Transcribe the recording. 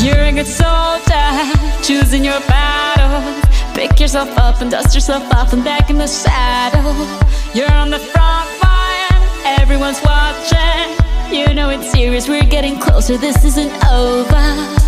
You're a good soldier, choosing your battles. Pick yourself up and dust yourself off and back in the saddle. You're on the front line, everyone's watching. You know it's serious, we're getting closer, this isn't over.